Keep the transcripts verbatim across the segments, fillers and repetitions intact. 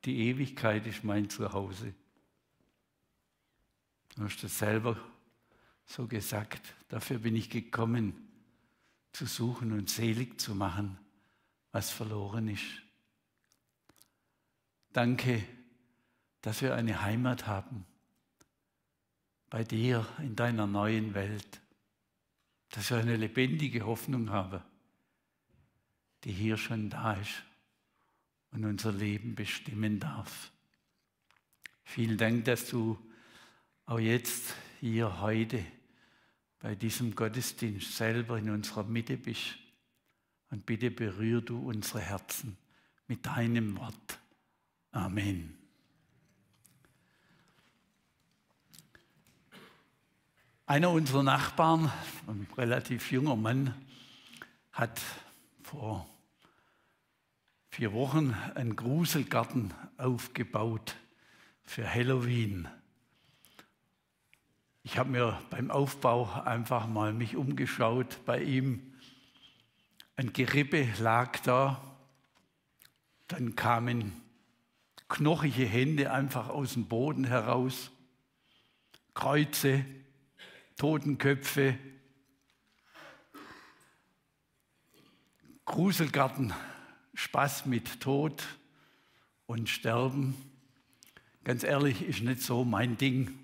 Die Ewigkeit ist mein Zuhause. Du hast das selber so gesagt. Dafür bin ich gekommen, zu suchen und selig zu machen, was verloren ist. Danke, dass wir eine Heimat haben bei dir in deiner neuen Welt. Dass wir eine lebendige Hoffnung haben, die hier schon da ist und unser Leben bestimmen darf. Vielen Dank, dass du auch jetzt hier heute bei diesem Gottesdienst selber in unserer Mitte bist. Und bitte berühr du unsere Herzen mit deinem Wort. Amen. Einer unserer Nachbarn, ein relativ junger Mann, hat vor vier Wochen einen Gruselgarten aufgebaut für Halloween. Ich habe mir beim Aufbau einfach mal mich umgeschaut bei ihm. Ein Gerippe lag da, dann kamen knochige Hände einfach aus dem Boden heraus, Kreuze, Totenköpfe, Gruselgarten, Spaß mit Tod und Sterben. Ganz ehrlich, ist nicht so mein Ding.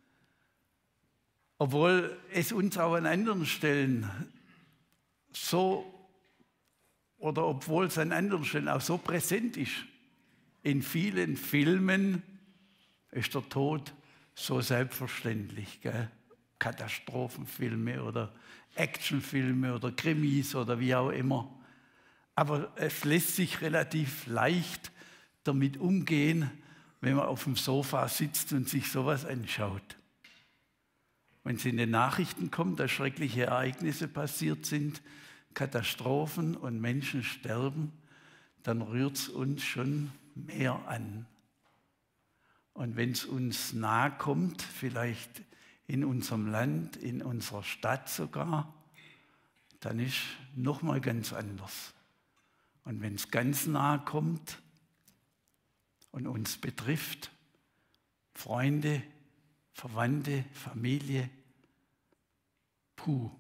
Obwohl es uns auch an anderen Stellen so, oder obwohl es an anderen Stellen auch so präsent ist. In vielen Filmen ist der Tod so selbstverständlich, gell? Katastrophenfilme oder Actionfilme oder Krimis oder wie auch immer. Aber es lässt sich relativ leicht damit umgehen, wenn man auf dem Sofa sitzt und sich sowas anschaut. Wenn es in den Nachrichten kommt, dass schreckliche Ereignisse passiert sind, Katastrophen und Menschen sterben, dann rührt es uns schon mehr an. Und wenn es uns nahe kommt, vielleicht in unserem Land, in unserer Stadt sogar, dann ist noch mal ganz anders. Und wenn es ganz nahe kommt und uns betrifft, Freunde, Verwandte, Familie, puh.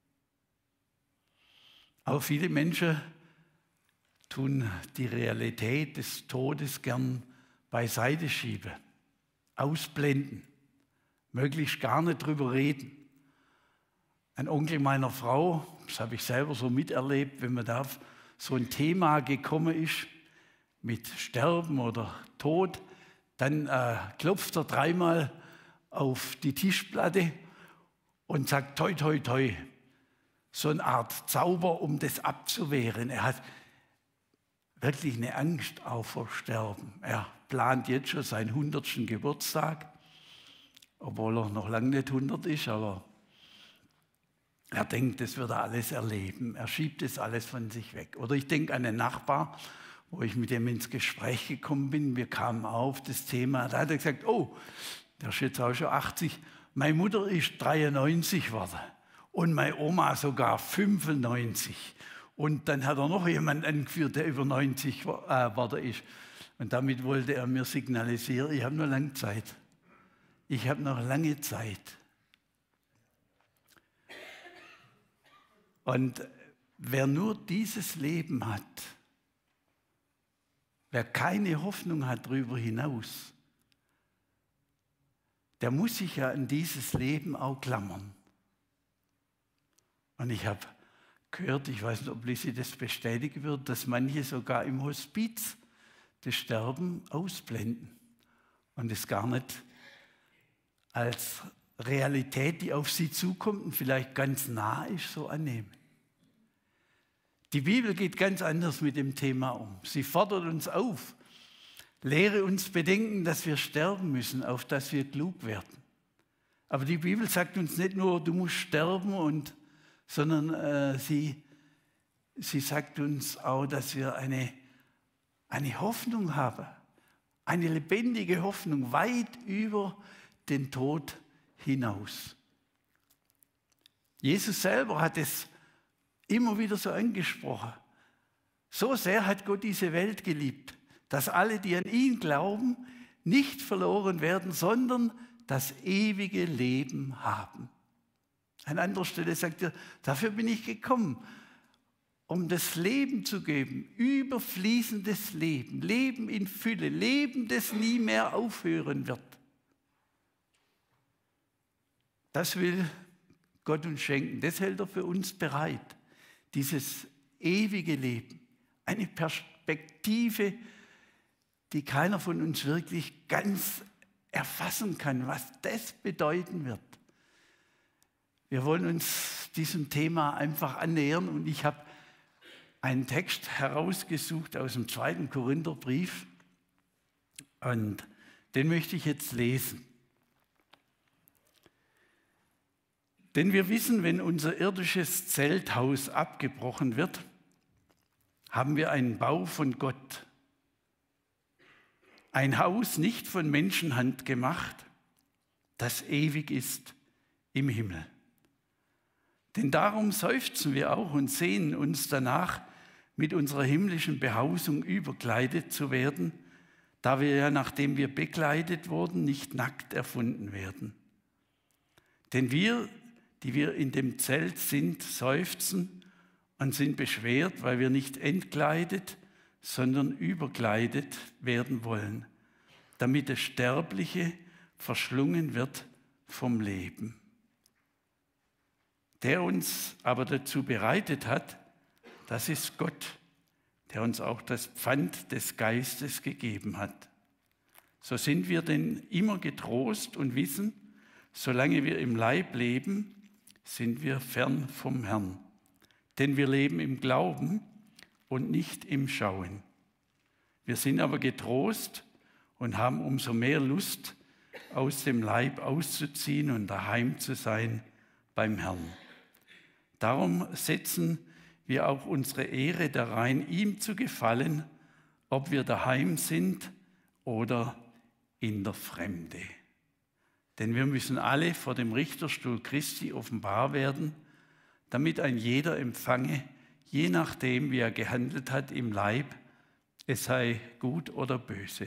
Aber viele Menschen tun die Realität des Todes gern beiseite schieben, ausblenden, möglichst gar nicht drüber reden. Ein Onkel meiner Frau, das habe ich selber so miterlebt, wenn man da auf so ein Thema gekommen ist, mit Sterben oder Tod, dann äh, klopft er dreimal auf die Tischplatte und sagt toi, toi, toi. So eine Art Zauber, um das abzuwehren. Er hat wirklich eine Angst auch vor Sterben. Er plant jetzt schon seinen hundertsten Geburtstag, obwohl er noch lange nicht hundert ist, aber er denkt, das wird er alles erleben. Er schiebt das alles von sich weg. Oder ich denke an einen Nachbar, wo ich mit dem ins Gespräch gekommen bin. Wir kamen auf das Thema. Da hat er gesagt, oh, der ist jetzt auch schon achtzig. Meine Mutter ist dreiundneunzig geworden und meine Oma sogar fünfundneunzig. Und dann hat er noch jemanden angeführt, der über neunzig geworden ist. Und damit wollte er mir signalisieren, ich habe noch lange Zeit. Ich habe noch lange Zeit. Und wer nur dieses Leben hat, wer keine Hoffnung hat darüber hinaus, der muss sich ja an dieses Leben auch klammern. Und ich habe gehört, ich weiß nicht, ob Lisi das bestätigen wird, dass manche sogar im Hospiz das Sterben ausblenden und es gar nicht als Realität, die auf sie zukommt und vielleicht ganz nah ist, so annehmen. Die Bibel geht ganz anders mit dem Thema um. Sie fordert uns auf, lehre uns bedenken, dass wir sterben müssen, auf dass wir klug werden. Aber die Bibel sagt uns nicht nur, du musst sterben, und, sondern äh, sie, sie sagt uns auch, dass wir eine, eine Hoffnung haben, eine lebendige Hoffnung, weit über den Tod hinaus. Jesus selber hat es immer wieder so angesprochen. So sehr hat Gott diese Welt geliebt, dass alle, die an ihn glauben, nicht verloren werden, sondern das ewige Leben haben. An anderer Stelle sagt er, dafür bin ich gekommen, um das Leben zu geben, überfließendes Leben, Leben in Fülle, Leben, das nie mehr aufhören wird. Das will Gott uns schenken, das hält er für uns bereit, dieses ewige Leben, eine Perspektive, die keiner von uns wirklich ganz erfassen kann, was das bedeuten wird. Wir wollen uns diesem Thema einfach annähern und ich habe einen Text herausgesucht aus dem zweiten Korintherbrief und den möchte ich jetzt lesen. Denn wir wissen, wenn unser irdisches Zelthaus abgebrochen wird, haben wir einen Bau von Gott. Ein Haus nicht von Menschenhand gemacht, das ewig ist im Himmel. Denn darum seufzen wir auch und sehnen uns danach, mit unserer himmlischen Behausung überkleidet zu werden, da wir ja, nachdem wir bekleidet wurden, nicht nackt erfunden werden. Denn wir, die wir in dem Zelt sind, seufzen und sind beschwert, weil wir nicht entkleidet, sondern überkleidet werden wollen, damit das Sterbliche verschlungen wird vom Leben. Der uns aber dazu bereitet hat, das ist Gott, der uns auch das Pfand des Geistes gegeben hat. So sind wir denn immer getrost und wissen, solange wir im Leib leben, sind wir fern vom Herrn. Denn wir leben im Glauben und nicht im Schauen. Wir sind aber getrost und haben umso mehr Lust, aus dem Leib auszuziehen und daheim zu sein beim Herrn. Darum setzen wir auch unsere Ehre darein, ihm zu gefallen, ob wir daheim sind oder in der Fremde. Denn wir müssen alle vor dem Richterstuhl Christi offenbar werden, damit ein jeder empfange, je nachdem, wie er gehandelt hat im Leib, es sei gut oder böse.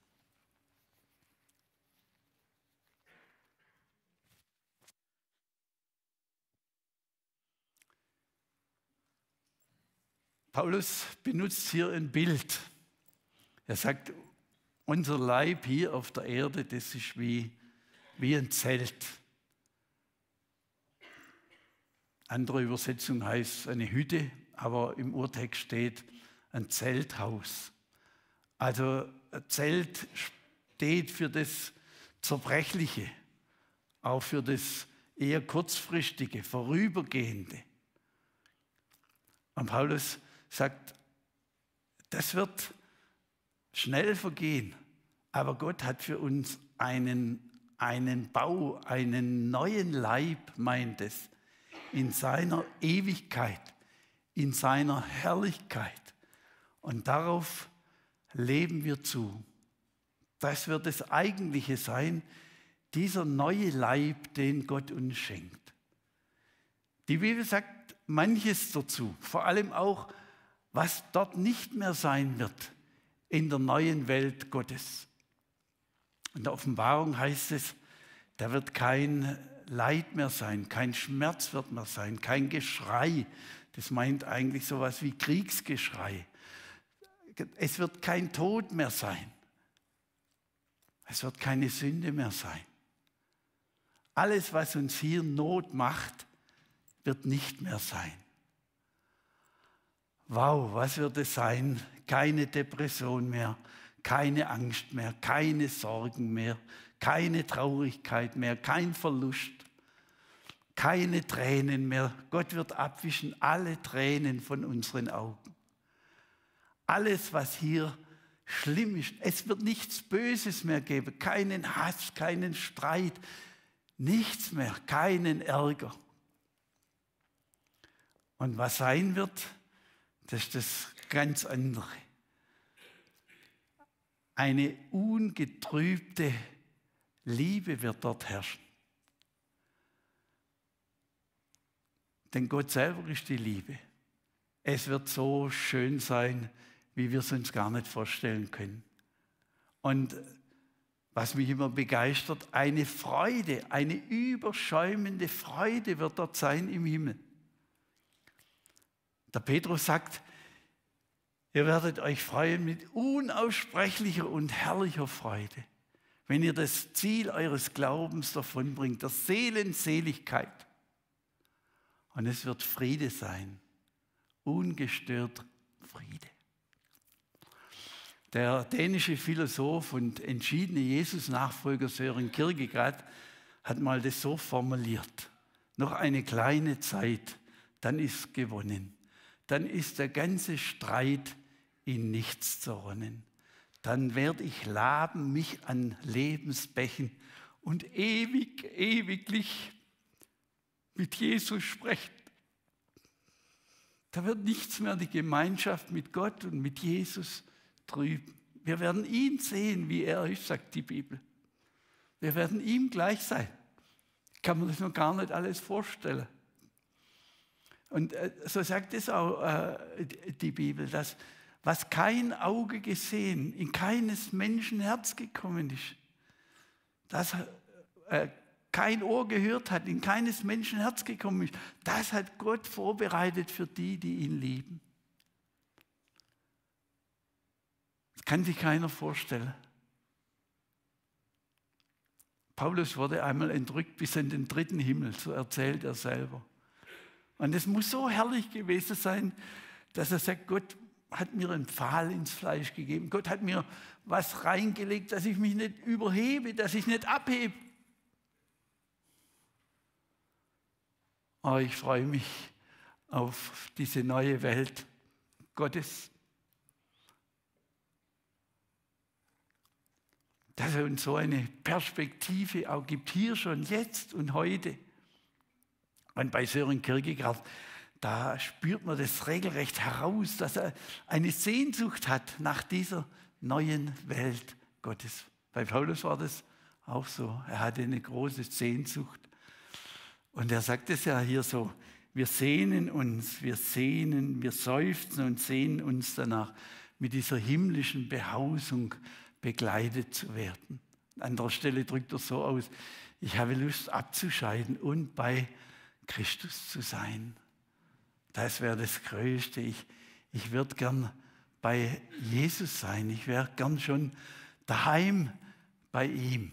Paulus benutzt hier ein Bild. Er sagt, unser Leib hier auf der Erde, das ist wie, wie ein Zelt. Andere Übersetzung heißt eine Hütte, aber im Urtext steht ein Zelthaus. Also ein Zelt steht für das Zerbrechliche, auch für das eher kurzfristige, vorübergehende. Und Paulus sagt, das wird schnell vergehen, aber Gott hat für uns einen, einen Bau, einen neuen Leib, meint es, in seiner Ewigkeit, in seiner Herrlichkeit. Und darauf leben wir zu. Das wird das Eigentliche sein, dieser neue Leib, den Gott uns schenkt. Die Bibel sagt manches dazu, vor allem auch, was dort nicht mehr sein wird in der neuen Welt Gottes. In der Offenbarung heißt es, da wird kein Leid mehr sein, kein Schmerz wird mehr sein, kein Geschrei. Das meint eigentlich sowas wie Kriegsgeschrei. Es wird kein Tod mehr sein. Es wird keine Sünde mehr sein. Alles, was uns hier Not macht, wird nicht mehr sein. Wow, was wird es sein? Keine Depression mehr, keine Angst mehr, keine Sorgen mehr, keine Traurigkeit mehr, kein Verlust, keine Tränen mehr. Gott wird abwischen alle Tränen von unseren Augen. Alles, was hier schlimm ist, es wird nichts Böses mehr geben, keinen Hass, keinen Streit, nichts mehr, keinen Ärger. Und was sein wird, das ist das ganz andere. Eine ungetrübte Liebe wird dort herrschen. Denn Gott selber ist die Liebe. Es wird so schön sein, wie wir es uns gar nicht vorstellen können. Und was mich immer begeistert, eine Freude, eine überschäumende Freude wird dort sein im Himmel. Der Petrus sagt, ihr werdet euch freuen mit unaussprechlicher und herrlicher Freude, wenn ihr das Ziel eures Glaubens davonbringt, der Seelenseligkeit. Und es wird Friede sein, ungestört Friede. Der dänische Philosoph und entschiedene Jesus-Nachfolger Søren Kierkegaard hat mal das so formuliert: Noch eine kleine Zeit, dann ist gewonnen. Dann ist der ganze Streit in nichts zerronnen. Dann werde ich laben mich an Lebensbächen und ewig, ewiglich mit Jesus sprechen. Da wird nichts mehr die Gemeinschaft mit Gott und mit Jesus trüben. Wir werden ihn sehen, wie er ist, sagt die Bibel. Wir werden ihm gleich sein. Kann man das noch gar nicht alles vorstellen. Und so sagt es auch äh, die Bibel, dass was kein Auge gesehen, in keines Menschen Herz gekommen ist, das äh, kein Ohr gehört hat, in keines Menschen Herz gekommen ist, das hat Gott vorbereitet für die, die ihn lieben. Das kann sich keiner vorstellen. Paulus wurde einmal entrückt bis in den dritten Himmel, so erzählt er selber. Und es muss so herrlich gewesen sein, dass er sagt, Gott hat mir einen Pfahl ins Fleisch gegeben. Gott hat mir was reingelegt, dass ich mich nicht überhebe, dass ich nicht abhebe. Aber ich freue mich auf diese neue Welt Gottes. Dass er uns so eine Perspektive auch gibt, hier schon, jetzt und heute. Und bei Søren Kierkegaard, da spürt man das regelrecht heraus, dass er eine Sehnsucht hat nach dieser neuen Welt Gottes. Bei Paulus war das auch so. Er hatte eine große Sehnsucht. Und er sagt es ja hier so, wir sehnen uns, wir sehnen, wir seufzen und sehnen uns danach, mit dieser himmlischen Behausung begleitet zu werden. An anderer Stelle drückt er so aus, ich habe Lust abzuscheiden und bei Christus zu sein. Das wäre das Größte. Ich, ich würde gern bei Jesus sein. Ich wäre gern schon daheim bei ihm.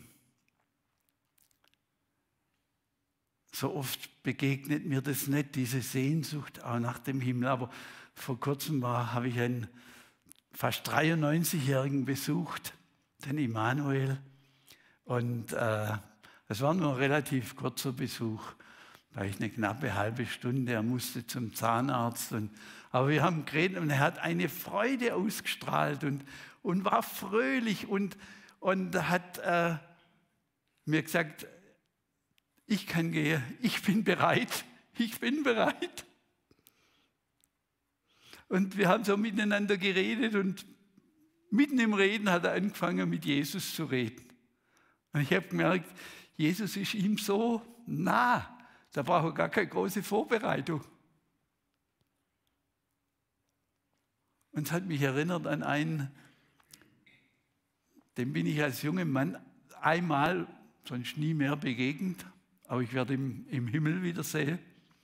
So oft begegnet mir das nicht, diese Sehnsucht auch nach dem Himmel. Aber vor kurzem war, habe ich einen fast dreiundneunzigjährigen besucht, den Immanuel. Und äh, es war nur ein relativ kurzer Besuch, vielleicht eine knappe halbe Stunde. Er musste zum Zahnarzt. Und, aber wir haben geredet und er hat eine Freude ausgestrahlt und, und war fröhlich und, und hat äh, mir gesagt, ich kann gehen, ich bin bereit, ich bin bereit. Und wir haben so miteinander geredet und mitten im Reden hat er angefangen, mit Jesus zu reden. Und ich habe gemerkt, Jesus ist ihm so nah, da braucht er gar keine große Vorbereitung. Und es hat mich erinnert an einen, dem bin ich als junger Mann einmal, sonst nie mehr begegnet, aber ich werde ihn im Himmel wiedersehen.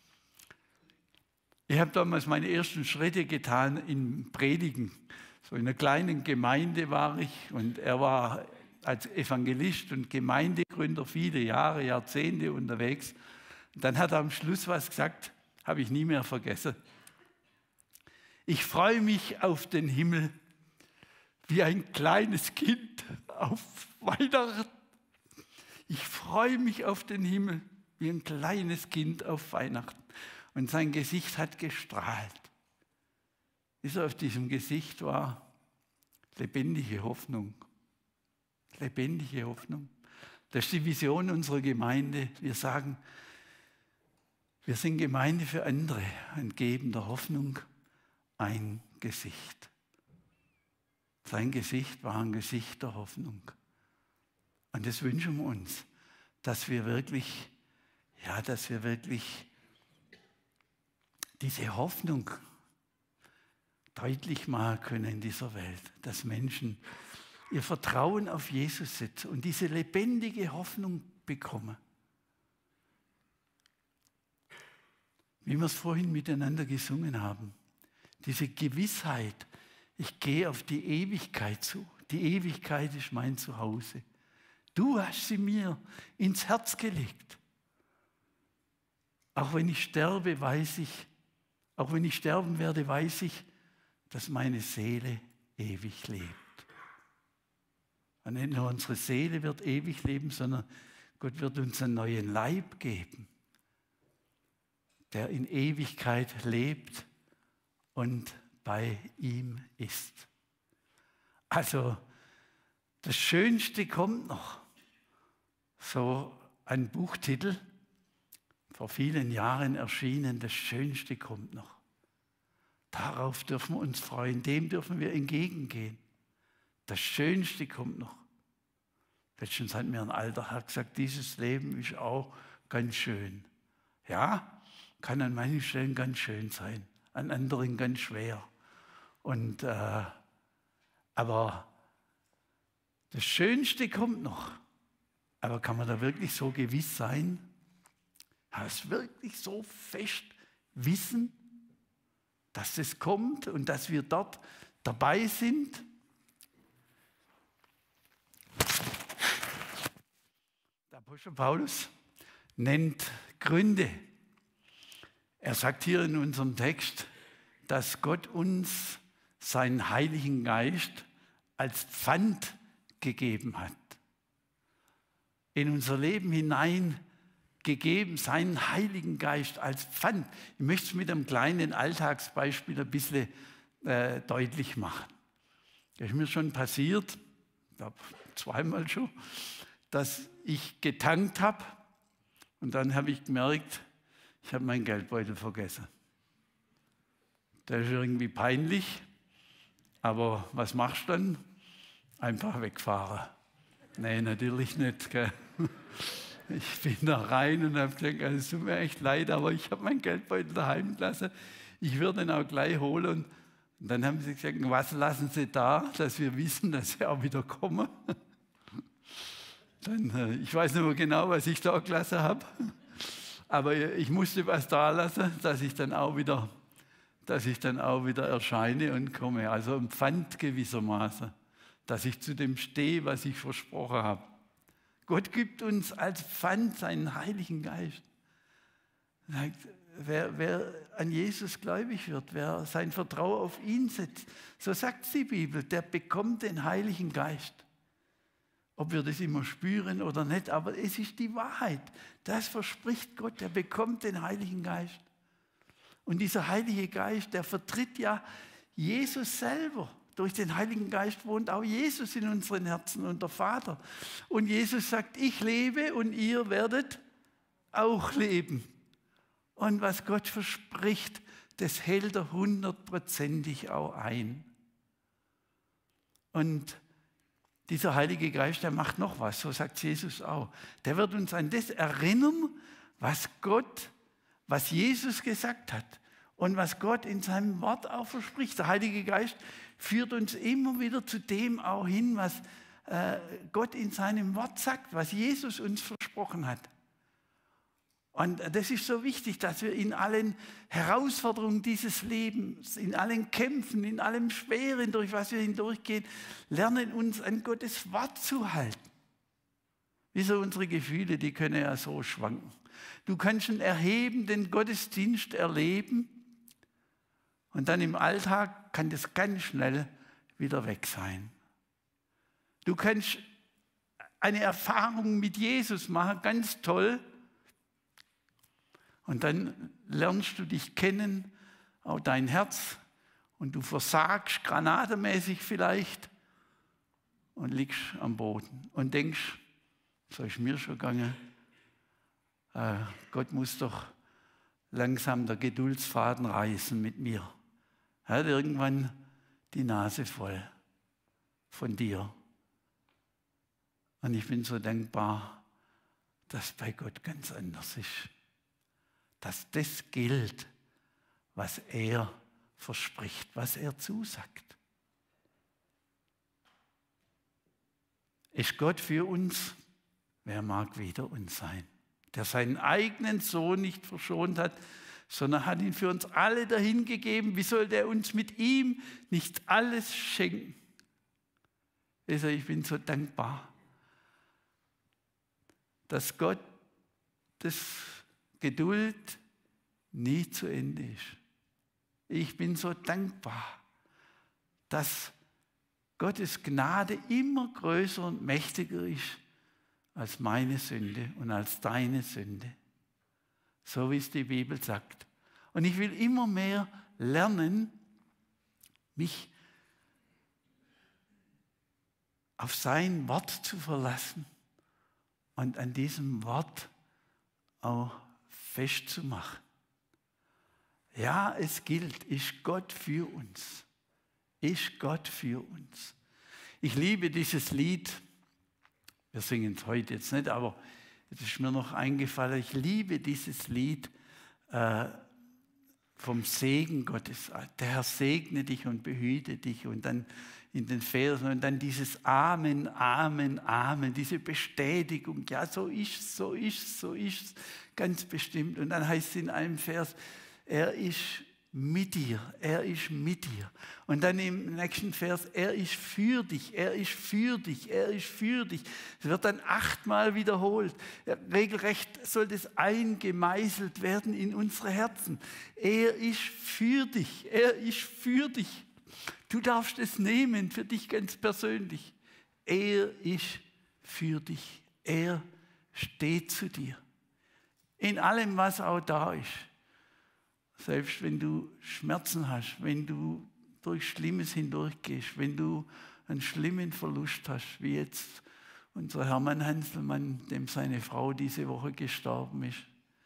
Ich habe damals meine ersten Schritte getan in Predigen. So in einer kleinen Gemeinde war ich und er war als Evangelist und Gemeindegründer viele Jahre, Jahrzehnte unterwegs. Und dann hat er am Schluss was gesagt, habe ich nie mehr vergessen. Ich freue mich auf den Himmel wie ein kleines Kind auf Weihnachten. Ich freue mich auf den Himmel wie ein kleines Kind auf Weihnachten. Und sein Gesicht hat gestrahlt. Ist auf diesem Gesicht war lebendige Hoffnung. Lebendige Hoffnung. Das ist die Vision unserer Gemeinde. Wir sagen, wir sind Gemeinde für andere und geben der Hoffnung ein Gesicht. Sein Gesicht war ein Gesicht der Hoffnung. Und das wünschen wir uns, dass wir wirklich, ja, dass wir wirklich diese Hoffnung, deutlich machen können in dieser Welt, dass Menschen ihr Vertrauen auf Jesus setzen und diese lebendige Hoffnung bekommen. Wie wir es vorhin miteinander gesungen haben, diese Gewissheit, ich gehe auf die Ewigkeit zu. Die Ewigkeit ist mein Zuhause. Du hast sie mir ins Herz gelegt. Auch wenn ich sterbe, weiß ich, auch wenn ich sterben werde, weiß ich, dass meine Seele ewig lebt. Und nicht nur unsere Seele wird ewig leben, sondern Gott wird uns einen neuen Leib geben, der in Ewigkeit lebt und bei ihm ist. Also das Schönste kommt noch. So ein Buchtitel, vor vielen Jahren erschienen, das Schönste kommt noch. Darauf dürfen wir uns freuen, dem dürfen wir entgegengehen. Das Schönste kommt noch. Letztens hat mir ein alter Herr gesagt, dieses Leben ist auch ganz schön. Ja, kann an manchen Stellen ganz schön sein, an anderen ganz schwer. Und, äh, aber das Schönste kommt noch. Aber kann man da wirklich so gewiss sein? Kann es wirklich so fest wissen, dass es kommt und dass wir dort dabei sind? Der Apostel Paulus nennt Gründe. Er sagt hier in unserem Text, dass Gott uns seinen Heiligen Geist als Pfand gegeben hat. In unser Leben hinein gegeben, seinen Heiligen Geist als Pfand. Ich möchte es mit einem kleinen Alltagsbeispiel ein bisschen äh, deutlich machen. Das ist mir schon passiert, ich glaube zweimal schon, dass ich getankt habe und dann habe ich gemerkt, ich habe meinen Geldbeutel vergessen. Das ist irgendwie peinlich, aber was machst du dann? Einfach wegfahren. Nein, natürlich nicht. Gell? Ich bin da rein und habe gedacht, also, es tut mir echt leid, aber ich habe meinen Geldbeutel daheim gelassen. Ich würde ihn auch gleich holen. Und dann haben sie gesagt, was lassen Sie da, dass wir wissen, dass Sie auch wieder kommen. Dann, ich weiß nicht mehr genau, was ich da gelassen habe. Aber ich musste was da lassen, dass ich dann auch wieder, dass ich dann auch wieder erscheine und komme. Also ein Pfand gewissermaßen, dass ich zu dem stehe, was ich versprochen habe. Gott gibt uns als Pfand seinen Heiligen Geist. Wer, wer an Jesus gläubig wird, wer sein Vertrauen auf ihn setzt, so sagt die Bibel, der bekommt den Heiligen Geist. Ob wir das immer spüren oder nicht, aber es ist die Wahrheit. Das verspricht Gott, der bekommt den Heiligen Geist. Und dieser Heilige Geist, der vertritt ja Jesus selber. Durch den Heiligen Geist wohnt auch Jesus in unseren Herzen und der Vater. Und Jesus sagt, ich lebe und ihr werdet auch leben. Und was Gott verspricht, das hält er hundertprozentig auch ein. Und dieser Heilige Geist, der macht noch was, so sagt Jesus auch. Der wird uns an das erinnern, was Gott, was Jesus gesagt hat und was Gott in seinem Wort auch verspricht. Der Heilige Geist führt uns immer wieder zu dem auch hin, was äh, Gott in seinem Wort sagt, was Jesus uns versprochen hat. Und das ist so wichtig, dass wir in allen Herausforderungen dieses Lebens, in allen Kämpfen, in allem Schweren, durch was wir hindurchgehen, lernen, uns an Gottes Wort zu halten. Wieso unsere Gefühle, die können ja so schwanken. Du kannst einen erhebenden Gottesdienst erleben und dann im Alltag kann das ganz schnell wieder weg sein. Du kannst eine Erfahrung mit Jesus machen, ganz toll. Und dann lernst du dich kennen, auch dein Herz, und du versagst granatenmäßig vielleicht und liegst am Boden und denkst, so ist mir schon gegangen, äh, Gott muss doch langsam der Geduldsfaden reißen mit mir. Er hat irgendwann die Nase voll von dir. Und ich bin so dankbar, dass bei Gott ganz anders ist. Dass das gilt, was er verspricht, was er zusagt. Ist Gott für uns? Wer mag wider uns sein? Der seinen eigenen Sohn nicht verschont hat, sondern hat ihn für uns alle dahingegeben. Wie soll der uns mit ihm nicht alles schenken? Also ich bin so dankbar, dass Gottes Geduld nie zu Ende ist. Ich bin so dankbar, dass Gottes Gnade immer größer und mächtiger ist als meine Sünde und als deine Sünde. So wie es die Bibel sagt. Und ich will immer mehr lernen, mich auf sein Wort zu verlassen und an diesem Wort auch festzumachen. Ja, es gilt, ist Gott für uns. Ist Gott für uns. Ich liebe dieses Lied. Wir singen es heute jetzt nicht, aber es ist mir noch eingefallen. Ich liebe dieses Lied äh, vom Segen Gottes. Der Herr segne dich und behüte dich. Und dann in den Versen und dann dieses Amen, Amen, Amen, diese Bestätigung. Ja, so ist, so ist, so ist, ganz bestimmt. Und dann heißt es in einem Vers, er ist mit dir, er ist mit dir. Und dann im nächsten Vers, er ist für dich, er ist für dich, er ist für dich. Es wird dann achtmal wiederholt. Regelrecht soll das eingemeißelt werden in unsere Herzen. Er ist für dich, er ist für dich. Du darfst es nehmen für dich ganz persönlich. Er ist für dich, er steht zu dir. In allem, was auch da ist. Selbst wenn du Schmerzen hast, wenn du durch Schlimmes hindurchgehst, wenn du einen schlimmen Verlust hast, wie jetzt unser Hermann Hanselmann, dem seine Frau diese Woche gestorben ist.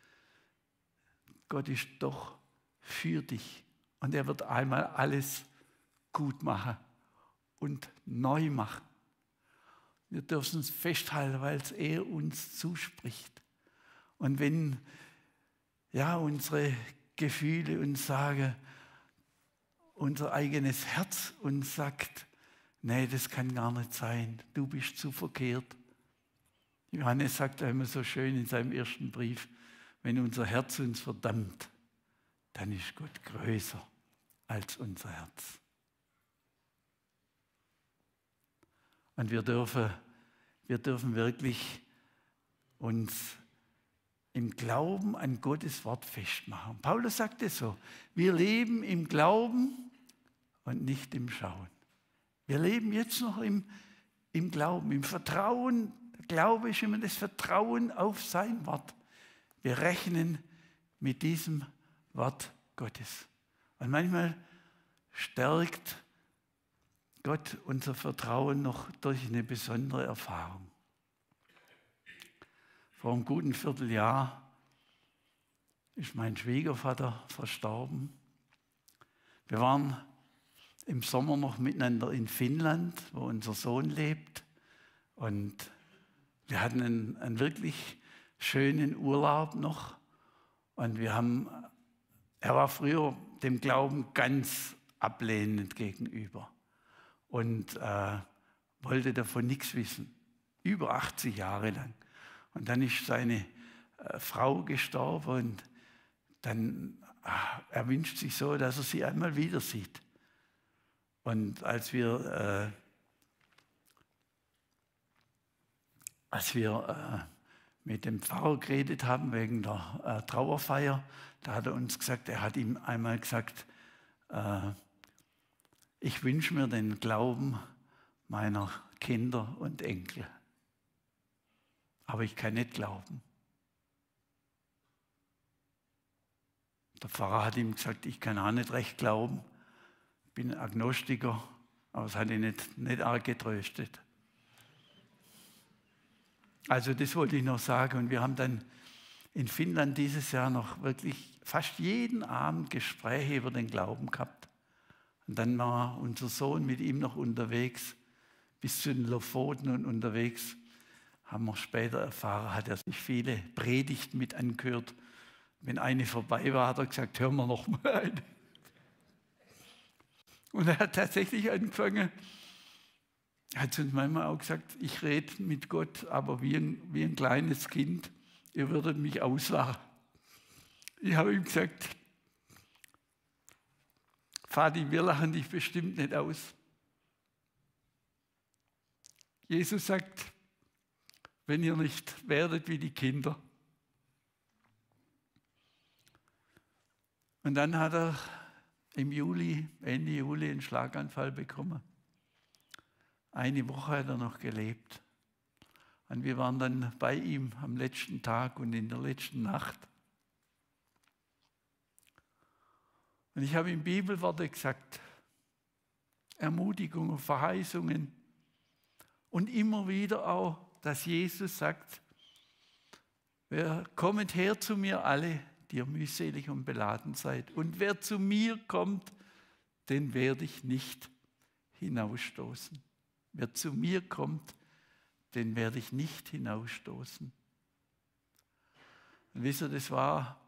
Gott ist doch für dich und er wird einmal alles gut machen und neu machen. Wir dürfen es festhalten, weil es er uns zuspricht. Und wenn ja, unsere Gefühle uns sagen, unser eigenes Herz uns sagt, nee, das kann gar nicht sein, du bist zu verkehrt. Johannes sagt ja immer so schön in seinem ersten Brief, wenn unser Herz uns verdammt, dann ist Gott größer als unser Herz. Und wir dürfen, wir dürfen wirklich uns im Glauben an Gottes Wort festmachen. Paulus sagt es so, wir leben im Glauben und nicht im Schauen. Wir leben jetzt noch im, im Glauben, im Vertrauen. Glaube ist immer das Vertrauen auf sein Wort. Wir rechnen mit diesem Wort Gottes. Und manchmal stärkt Gott unser Vertrauen noch durch eine besondere Erfahrung. Vor einem guten Vierteljahr ist mein Schwiegervater verstorben. Wir waren im Sommer noch miteinander in Finnland, wo unser Sohn lebt. Und wir hatten einen, einen wirklich schönen Urlaub noch. Und wir haben, er war früher dem Glauben ganz ablehnend gegenüber und äh, wollte davon nichts wissen. Über achtzig Jahre lang. Und dann ist seine äh, Frau gestorben und dann, ach, er wünscht sich so, dass er sie einmal wieder sieht. Und als wir, äh, als wir äh, mit dem Pfarrer geredet haben wegen der äh, Trauerfeier, da hat er uns gesagt, er hat ihm einmal gesagt, äh, ich wünsche mir den Glauben meiner Kinder und Enkel. Aber ich kann nicht glauben. Der Pfarrer hat ihm gesagt, ich kann auch nicht recht glauben. Ich bin Agnostiker, aber es hat ihn nicht, nicht arg getröstet. Also das wollte ich noch sagen. Und wir haben dann in Finnland dieses Jahr noch wirklich fast jeden Abend Gespräche über den Glauben gehabt. Und dann war unser Sohn mit ihm noch unterwegs, bis zu den Lofoten und unterwegs. Haben wir später erfahren, hat er sich viele Predigten mit angehört. Wenn eine vorbei war, hat er gesagt, hören wir noch mal eine. Und er hat tatsächlich angefangen, hat zu uns manchmal auch gesagt, ich rede mit Gott, aber wie ein, wie ein kleines Kind, ihr würdet mich auslachen. Ich habe ihm gesagt, Vati, wir lachen dich bestimmt nicht aus. Jesus sagt, wenn ihr nicht werdet wie die Kinder. Und dann hat er im Juli, Ende Juli, einen Schlaganfall bekommen. Eine Woche hat er noch gelebt. Und wir waren dann bei ihm am letzten Tag und in der letzten Nacht. Und ich habe ihm Bibelworte gesagt, Ermutigungen, Verheißungen und immer wieder auch, dass Jesus sagt, wer kommt her zu mir alle, die ihr mühselig und beladen seid. Und wer zu mir kommt, den werde ich nicht hinausstoßen. Wer zu mir kommt, den werde ich nicht hinausstoßen. Und wisst ihr, das war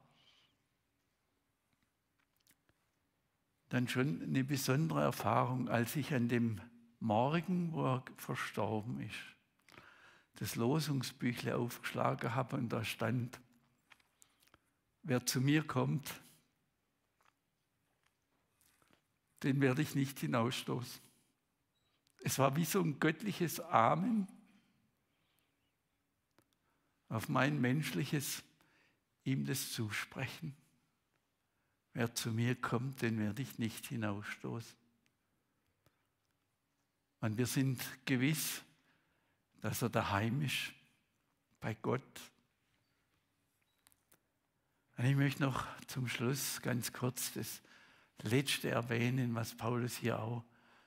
dann schon eine besondere Erfahrung, als ich an dem Morgen, wo er verstorben ist, das Losungsbüchle aufgeschlagen habe und da stand, wer zu mir kommt, den werde ich nicht hinausstoßen. Es war wie so ein göttliches Amen auf mein menschliches, ihm das Zusprechen. Wer zu mir kommt, den werde ich nicht hinausstoßen. Und wir sind gewiss, dass er daheim ist, bei Gott. Und ich möchte noch zum Schluss ganz kurz das Letzte erwähnen, was Paulus hier auch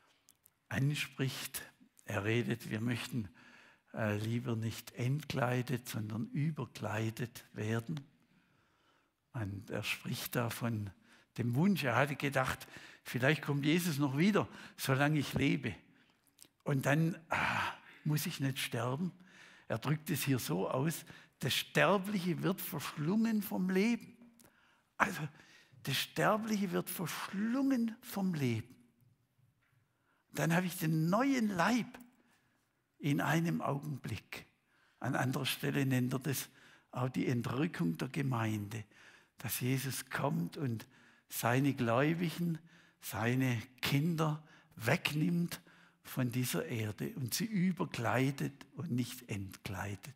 anspricht. Er redet, wir möchten äh, lieber nicht entkleidet, sondern überkleidet werden. Und er spricht da von dem Wunsch, er hatte gedacht, vielleicht kommt Jesus noch wieder, solange ich lebe. Und dann ah, muss ich nicht sterben. Er drückt es hier so aus, das Sterbliche wird verschlungen vom Leben. Also das Sterbliche wird verschlungen vom Leben. Dann habe ich den neuen Leib in einem Augenblick. An anderer Stelle nennt er das auch die Entrückung der Gemeinde, dass Jesus kommt und seine Gläubigen, seine Kinder wegnimmt von dieser Erde und sie überkleidet und nicht entkleidet.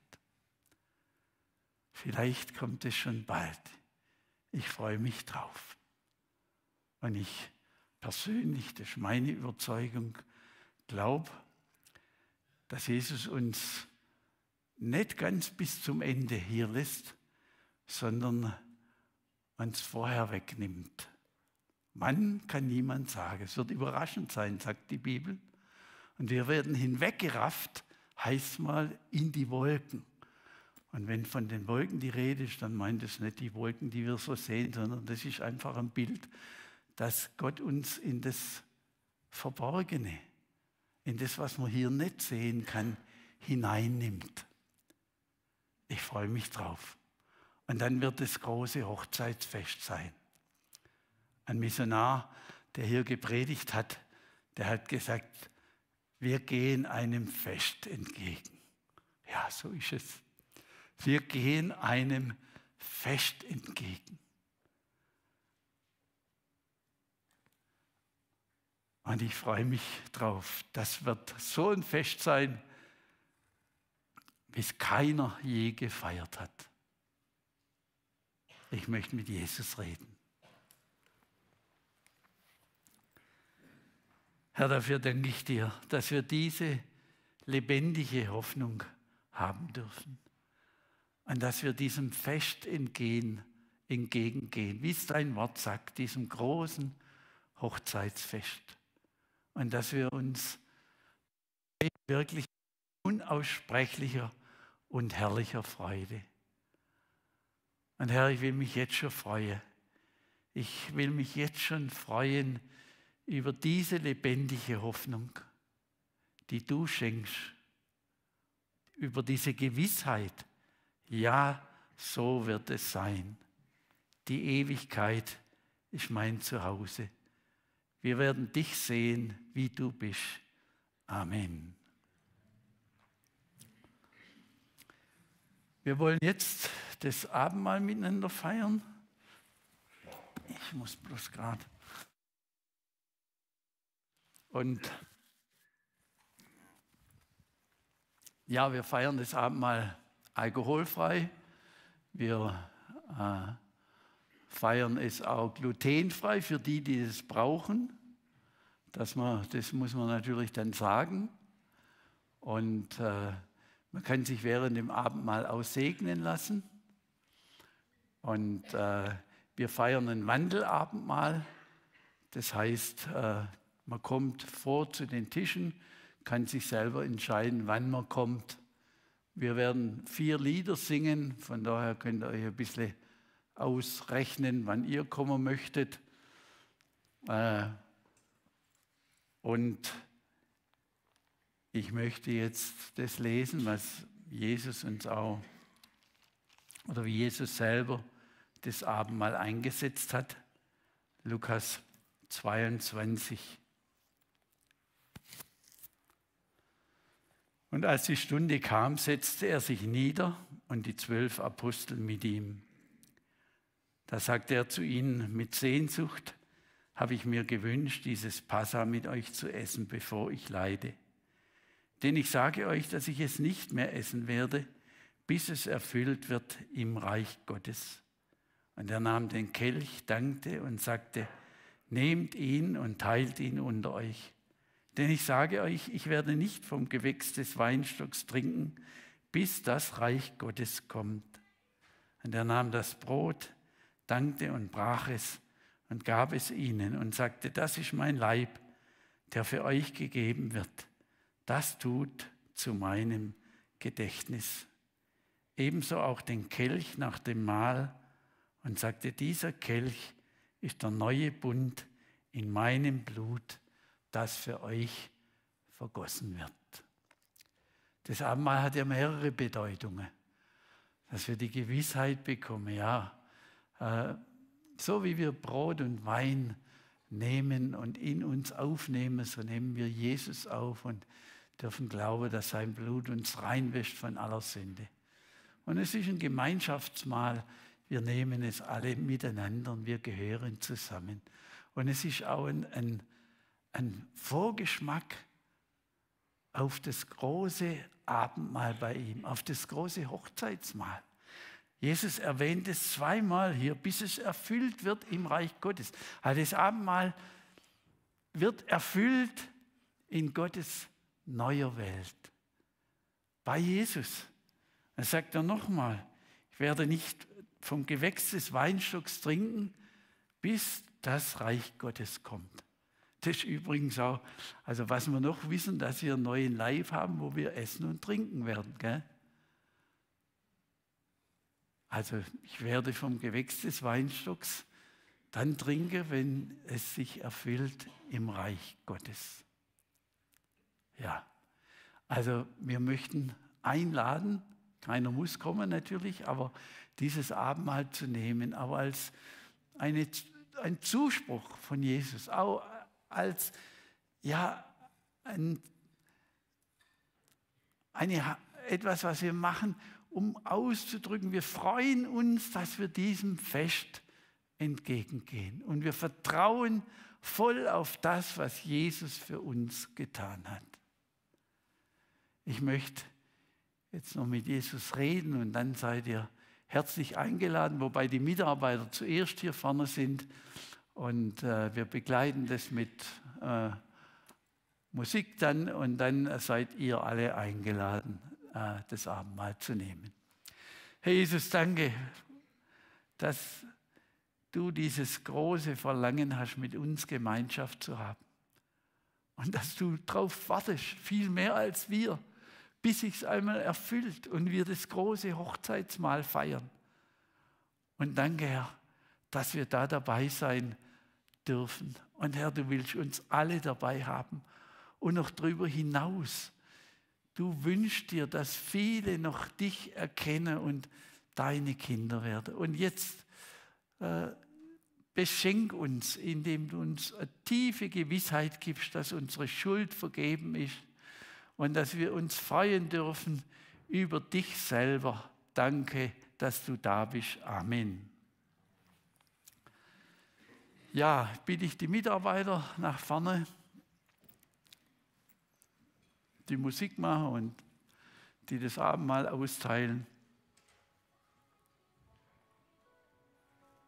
Vielleicht kommt es schon bald. Ich freue mich drauf. Und ich persönlich, das ist meine Überzeugung, glaube, dass Jesus uns nicht ganz bis zum Ende hier lässt, sondern uns vorher wegnimmt. Wann kann niemand sagen. Es wird überraschend sein, sagt die Bibel. Und wir werden hinweggerafft, heißt mal, in die Wolken. Und wenn von den Wolken die Rede ist, dann meint es nicht die Wolken, die wir so sehen, sondern das ist einfach ein Bild, dass Gott uns in das Verborgene, in das, was man hier nicht sehen kann, hineinnimmt. Ich freue mich drauf. Und dann wird das große Hochzeitsfest sein. Ein Missionar, der hier gepredigt hat, der hat gesagt, wir gehen einem Fest entgegen. Ja, so ist es. Wir gehen einem Fest entgegen. Und ich freue mich drauf. Das wird so ein Fest sein, wie es keiner je gefeiert hat. Ich möchte mit Jesus reden. Herr, dafür danke ich dir, dass wir diese lebendige Hoffnung haben dürfen. Und dass wir diesem Fest entgehen, entgegengehen, wie es dein Wort sagt, diesem großen Hochzeitsfest. Und dass wir uns wirklich unaussprechlicher und herrlicher Freude. Und Herr, ich will mich jetzt schon freuen. Ich will mich jetzt schon freuen über diese lebendige Hoffnung, die du schenkst, über diese Gewissheit, ja, so wird es sein. Die Ewigkeit ist mein Zuhause. Wir werden dich sehen, wie du bist. Amen. Wir wollen jetzt das Abendmahl miteinander feiern. Ich muss bloß gerade. Und ja, wir feiern das Abendmahl alkoholfrei. Wir äh, feiern es auch glutenfrei für die, die es brauchen. Das, man, das muss man natürlich dann sagen. Und äh, man kann sich während dem Abendmahl auch segnen lassen. Und äh, wir feiern ein Wandelabendmahl. Das heißt, äh, man kommt vor zu den Tischen, kann sich selber entscheiden, wann man kommt. Wir werden vier Lieder singen, von daher könnt ihr euch ein bisschen ausrechnen, wann ihr kommen möchtet. Äh, und ich möchte jetzt das lesen, was Jesus uns auch, oder wie Jesus selber das Abendmahl eingesetzt hat. Lukas zweiundzwanzig. Und als die Stunde kam, setzte er sich nieder und die zwölf Apostel mit ihm. Da sagte er zu ihnen: Mit Sehnsucht habe ich mir gewünscht, dieses Passa mit euch zu essen, bevor ich leide. Denn ich sage euch, dass ich es nicht mehr essen werde, bis es erfüllt wird im Reich Gottes. Und er nahm den Kelch, dankte und sagte: Nehmt ihn und teilt ihn unter euch. Denn ich sage euch, ich werde nicht vom Gewächs des Weinstocks trinken, bis das Reich Gottes kommt. Und er nahm das Brot, dankte und brach es und gab es ihnen und sagte: Das ist mein Leib, der für euch gegeben wird. Das tut zu meinem Gedächtnis. Ebenso auch den Kelch nach dem Mahl und sagte: Dieser Kelch ist der neue Bund in meinem Blut, das für euch vergossen wird. Das Abendmahl hat ja mehrere Bedeutungen, dass wir die Gewissheit bekommen, ja, äh, so wie wir Brot und Wein nehmen und in uns aufnehmen, so nehmen wir Jesus auf und dürfen glauben, dass sein Blut uns reinwäscht von aller Sünde. Und es ist ein Gemeinschaftsmahl, wir nehmen es alle miteinander und wir gehören zusammen. Und es ist auch ein, ein Ein Vorgeschmack auf das große Abendmahl bei ihm, auf das große Hochzeitsmahl. Jesus erwähnt es zweimal hier, bis es erfüllt wird im Reich Gottes. Also das Abendmahl wird erfüllt in Gottes neuer Welt. Bei Jesus. Dann sagt er nochmal: Ich werde nicht vom Gewächs des Weinstocks trinken, bis das Reich Gottes kommt. Das ist übrigens auch, also was wir noch wissen, dass wir einen neuen Leib haben, wo wir essen und trinken werden. Gell? Also ich werde vom Gewächs des Weinstocks dann trinken, wenn es sich erfüllt im Reich Gottes. Ja, also wir möchten einladen, keiner muss kommen natürlich, aber dieses Abendmahl zu nehmen, aber als eine, ein Zuspruch von Jesus, auch als ja, ein, eine, etwas, was wir machen, um auszudrücken, wir freuen uns, dass wir diesem Fest entgegengehen. Und wir vertrauen voll auf das, was Jesus für uns getan hat. Ich möchte jetzt noch mit Jesus reden und dann seid ihr herzlich eingeladen, wobei die Mitarbeiter zuerst hier vorne sind. Und äh, wir begleiten das mit äh, Musik dann und dann seid ihr alle eingeladen, äh, das Abendmahl zu nehmen. Herr Jesus, danke, dass du dieses große Verlangen hast, mit uns Gemeinschaft zu haben. Und dass du darauf wartest, viel mehr als wir, bis sich es einmal erfüllt und wir das große Hochzeitsmahl feiern. Und danke, Herr, dass wir da dabei sein dürfen. Und Herr, du willst uns alle dabei haben und noch darüber hinaus. Du wünschst dir, dass viele noch dich erkennen und deine Kinder werden. Und jetzt äh, beschenk uns, indem du uns eine tiefe Gewissheit gibst, dass unsere Schuld vergeben ist und dass wir uns freuen dürfen über dich selber. Danke, dass du da bist. Amen. Ja, bitte ich die Mitarbeiter nach vorne, die Musik machen und die das Abendmahl austeilen.